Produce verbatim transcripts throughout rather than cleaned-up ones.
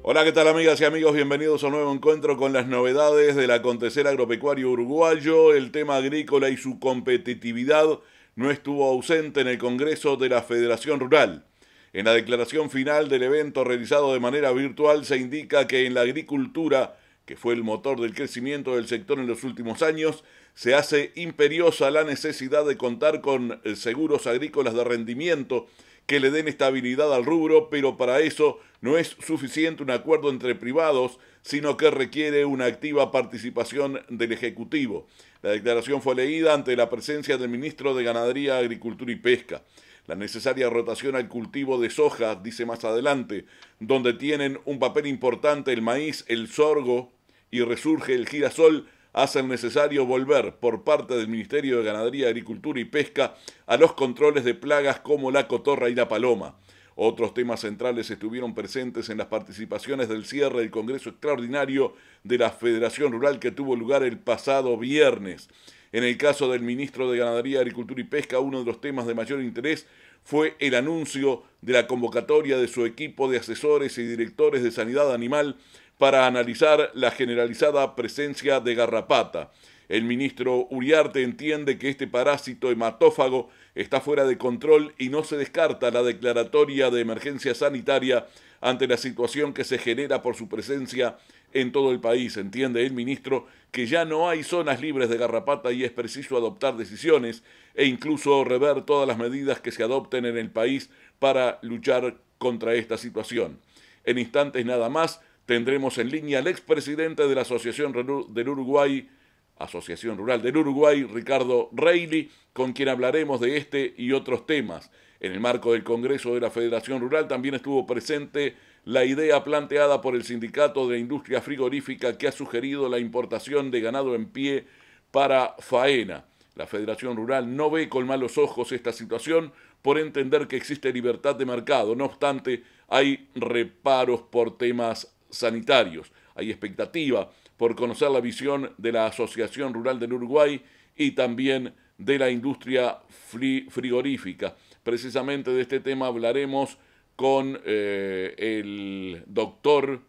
Hola, ¿qué tal amigas y amigos? Bienvenidos a un nuevo encuentro con las novedades del acontecer agropecuario uruguayo. El tema agrícola y su competitividad no estuvo ausente en el Congreso de la Federación Rural. En la declaración final del evento realizado de manera virtual se indica que en la agricultura, que fue el motor del crecimiento del sector en los últimos años, se hace imperiosa la necesidad de contar con seguros agrícolas de rendimiento que le den estabilidad al rubro, pero para eso no es suficiente un acuerdo entre privados, sino que requiere una activa participación del Ejecutivo. La declaración fue leída ante la presencia del ministro de Ganadería, Agricultura y Pesca. La necesaria rotación al cultivo de soja, dice más adelante, donde tienen un papel importante el maíz, el sorgo y resurge el girasol, hacen necesario volver por parte del Ministerio de Ganadería, Agricultura y Pesca a los controles de plagas como la cotorra y la paloma. Otros temas centrales estuvieron presentes en las participaciones del cierre del Congreso Extraordinario de la Federación Rural que tuvo lugar el pasado viernes. En el caso del ministro de Ganadería, Agricultura y Pesca, uno de los temas de mayor interés fue el anuncio de la convocatoria de su equipo de asesores y directores de sanidad animal para analizar la generalizada presencia de garrapata. El ministro Uriarte entiende que este parásito hematófago está fuera de control y no se descarta la declaratoria de emergencia sanitaria ante la situación que se genera por su presencia en todo el país. Entiende el ministro que ya no hay zonas libres de garrapata y es preciso adoptar decisiones e incluso rever todas las medidas que se adopten en el país para luchar contra esta situación. En instantes nada más tendremos en línea al expresidente de la Asociación del Uruguay, Asociación Rural del Uruguay, Ricardo Reilly, con quien hablaremos de este y otros temas. En el marco del Congreso de la Federación Rural también estuvo presente la idea planteada por el Sindicato de la Industria Frigorífica que ha sugerido la importación de ganado en pie para faena. La Federación Rural no ve con malos ojos esta situación por entender que existe libertad de mercado. No obstante, hay reparos por temas sanitarios. Hay expectativa por conocer la visión de la Asociación Rural del Uruguay y también de la industria frigorífica. Precisamente de este tema hablaremos con eh, el doctor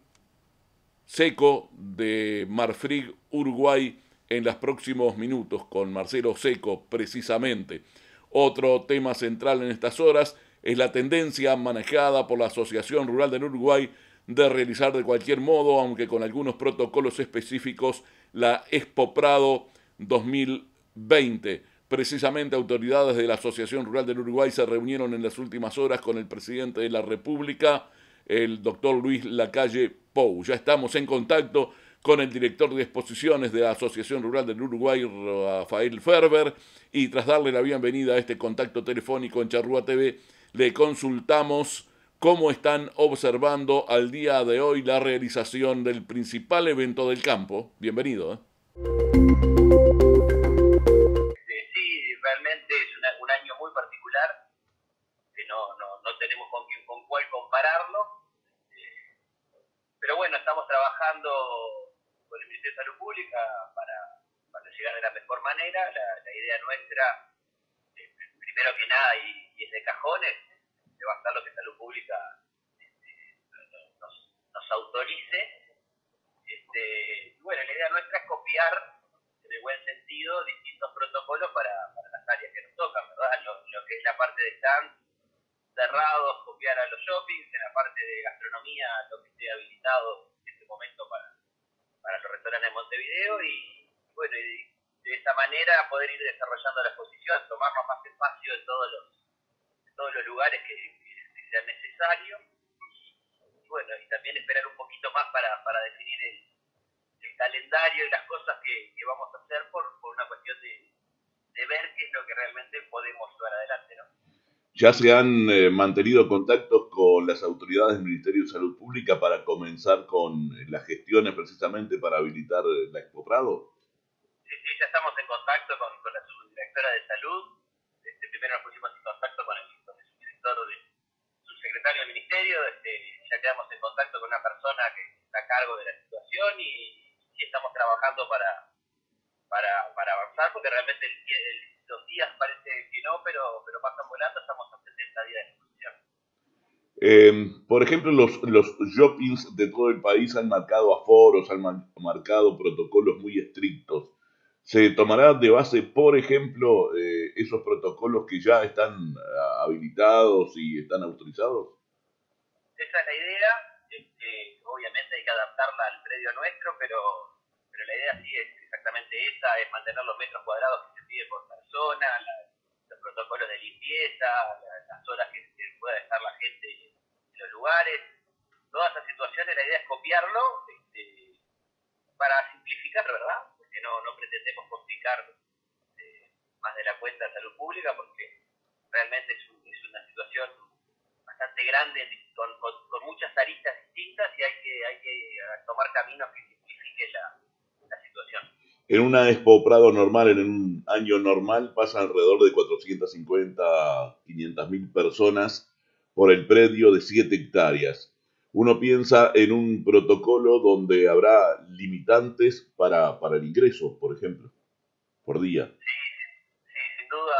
Seco de Marfrig Uruguay en los próximos minutos, con Marcelo Seco precisamente. Otro tema central en estas horas es la tendencia manejada por la Asociación Rural del Uruguay de realizar de cualquier modo, aunque con algunos protocolos específicos, la Expo Prado dos mil veinte. Precisamente autoridades de la Asociación Rural del Uruguay se reunieron en las últimas horas con el presidente de la República, el doctor Luis Lacalle Pou. Ya estamos en contacto con el director de exposiciones de la Asociación Rural del Uruguay, Rafael Ferber, y tras darle la bienvenida a este contacto telefónico en Charrúa T V, le consultamos cómo están observando al día de hoy la realización del principal evento del campo. Bienvenido. ¿eh? Sí, realmente es una, un año muy particular, que no, no, no tenemos con, quién, con cuál compararlo, eh, pero bueno, estamos trabajando con el Ministerio de Salud Pública para, para llegar de la mejor manera. La, la idea nuestra, eh, primero que nada, y, y es de cajones, de basar lo que Salud Pública este, nos, nos autorice. Este, bueno, la idea nuestra es copiar, en el buen sentido, distintos protocolos para, para las áreas que nos tocan, ¿verdad? Lo, lo que es la parte de stand cerrados, copiar a los shoppings, en la parte de gastronomía, lo que esté habilitado en este momento para, para los restaurantes de Montevideo, y bueno, y de esta manera poder ir desarrollando la exposición, tomarnos más espacio en todos los, en todos los lugares que, que sea necesario, y bueno, y también esperar un poquito más para, para definir el, el calendario y las cosas que, que vamos a hacer por, por una cuestión de, de ver qué es lo que realmente podemos llevar adelante, ¿no? Ya se han eh, mantenido contactos con las autoridades del Ministerio de Salud Pública para comenzar con las gestiones precisamente para habilitar la Expo Prado. Sí, sí, ya estamos en contacto con, con la subdirectora de salud. Este, primero nos pusimos en contacto con el, con el subdirector de subsecretario del ministerio. Este, ya quedamos en contacto con una persona que está a cargo de la situación, y, y estamos trabajando para, para, para avanzar, porque realmente el, el, los días parece que no, pero, pero pasan volando. Estamos a setenta días de exposición. Eh, por ejemplo, los, los shoppings de todo el país han marcado aforos, han ma- marcado protocolos muy estrictos. ¿Se tomará de base, por ejemplo, eh, esos protocolos que ya están ah, habilitados y están autorizados? Esa es la idea. Este, obviamente hay que adaptarla al predio nuestro, pero, pero la idea sí es exactamente esa, es mantener los metros cuadrados que se pide por persona, la, los protocolos de limpieza, la, las horas que, que pueda estar la gente en los lugares. Todas esas situaciones, la idea es copiarlo este, para simplificar, ¿verdad? Porque no, no pretendemos complicar eh, más de la cuenta de salud pública, porque realmente es, un, es una situación bastante grande, con, con, con muchas aristas distintas, y hay que, hay que tomar caminos que simplifiquen la, la situación. En una Expo Prado normal, en un año normal, pasan alrededor de cuatrocientas cincuenta, quinientas mil personas por el predio de siete hectáreas. Uno piensa en un protocolo donde habrá limitantes para, para el ingreso, por ejemplo, por día. Sí, sí, sin duda,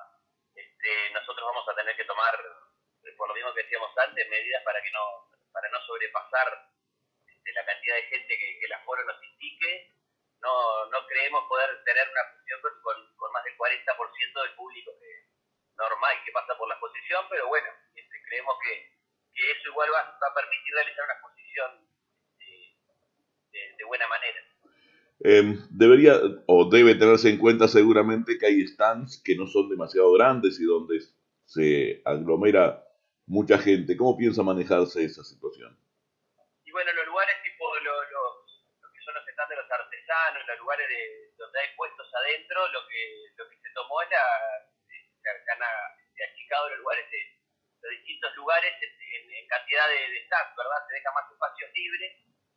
este, nosotros vamos a tener que tomar, por lo mismo que decíamos antes, medidas para que no, para no sobrepasar este, la cantidad de gente que, que el aforo nos indique. No, no creemos poder tener una función con, con, con más del cuarenta por ciento del público que, normal que pasa por la exposición, pero bueno, este, creemos que, que eso igual va, va, a permitir realizar una exposición de, de, de buena manera. Eh, debería o debe tenerse en cuenta seguramente que hay stands que no son demasiado grandes y donde se aglomera mucha gente. ¿Cómo piensa manejarse esa situación? Y bueno, los lugares tipo lo, lo, lo que son los stands de los artesanos, los lugares de, donde hay puestos adentro, lo que, lo que se tomó era, se, se han se achicado los lugares de los distintos lugares en, en cantidad de, de stands, ¿verdad? Se deja más espacios libres.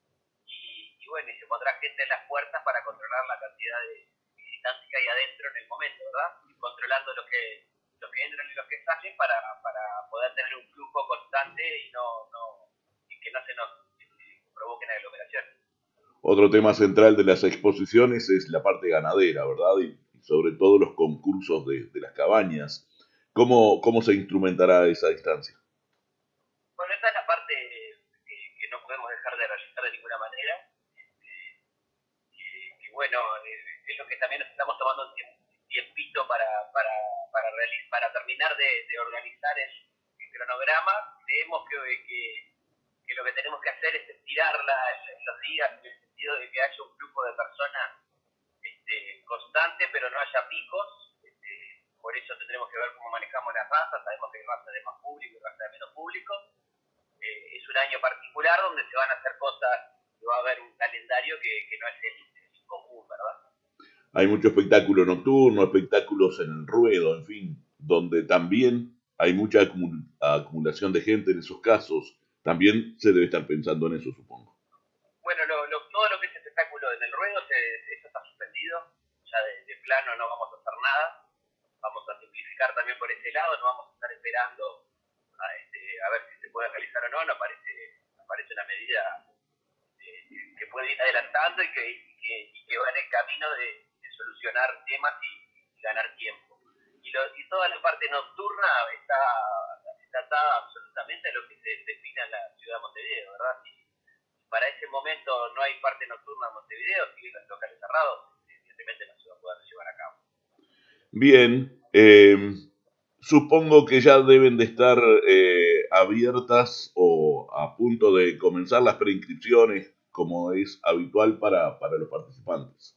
Y bueno, y se pondrá gente en las puertas para controlar la cantidad de visitantes que hay adentro en el momento, ¿verdad? Y controlando los que, los que entran y los que salen para, para poder tener un flujo constante y no, no y que no se nos eh, provoquen aglomeraciones. Otro tema central de las exposiciones es la parte ganadera, ¿verdad? Y, y sobre todo los concursos de, de las cabañas. ¿Cómo, ¿Cómo se instrumentará esa distancia? Bueno, esta es la parte que, que no podemos dejar de realizar de ninguna manera. Que, que bueno, eh, es lo que también nos estamos tomando un tiempito para, para, para, realizar, para terminar de, de organizar el, el cronograma. Creemos que, que, que lo que tenemos que hacer es estirarla en los días, en el sentido de que haya un flujo de personas este, constante, pero no haya picos. Este, por eso tendremos que ver cómo manejamos las razas. Sabemos que hay razas de más público y razas de menos público. Eh, es un año particular donde se van a hacer cosas, que va a haber un calendario que, que no es el, el común, ¿verdad? Hay mucho espectáculo nocturno, espectáculos en el ruedo, en fin, donde también hay mucha acumul acumulación de gente en esos casos. También se debe estar pensando en eso, supongo. Bueno, lo, lo, todo lo que es espectáculo en el ruedo, se, eso está suspendido. Ya de, de plano no vamos a hacer nada. Vamos a simplificar también por ese lado, no vamos a estar esperando a, este, a ver si se puede realizar o no. Nos parece, nos parece una medida eh, que puede ir adelantando y que, y que, y que va en el camino de, de solucionar temas y, y ganar tiempo. Y, lo, y toda la parte nocturna está, está atada absolutamente a lo que se define en la ciudad de Montevideo, ¿verdad? Si para ese momento no hay parte nocturna en Montevideo, siguen los locales cerrados, evidentemente no se va a poder llevar a cabo. Bien, eh, supongo que ya deben de estar eh, abiertas o a punto de comenzar las preinscripciones, como es habitual para, para los participantes.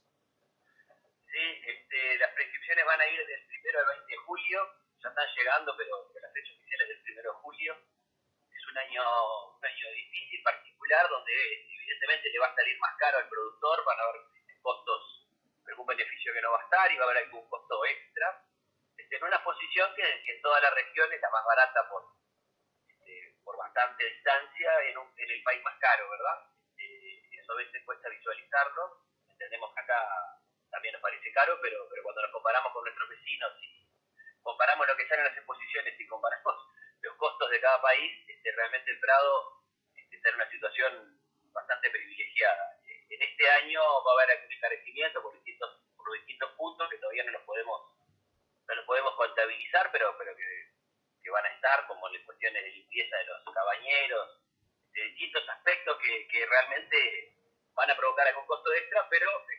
Sí, este, las prescripciones van a ir del primero al veinte de julio, ya están llegando, pero las fechas oficiales del primero de julio. Es un año, un año difícil, particular, donde evidentemente le va a salir más caro al productor, van a haber costos, algún beneficio que no va a estar y va a haber algún costo extra. Este, en una posición que, que en toda la región es la más barata por, este, por bastante distancia, en, un, en el país más caro, ¿verdad? Este, eso a veces cuesta visualizarlo. Entendemos que acá también nos parece caro, pero, pero cuando nos comparamos con nuestros vecinos y comparamos lo que sale en las exposiciones y comparamos los costos de cada país, este, realmente el Prado este, está en una situación bastante privilegiada. En este año va a haber algún encarecimiento por distintos, por distintos puntos que todavía no los podemos, no los podemos contabilizar, pero, pero que, que van a estar, como en cuestiones de limpieza de los cabañeros, de distintos aspectos que, que realmente van a provocar algún costo extra, pero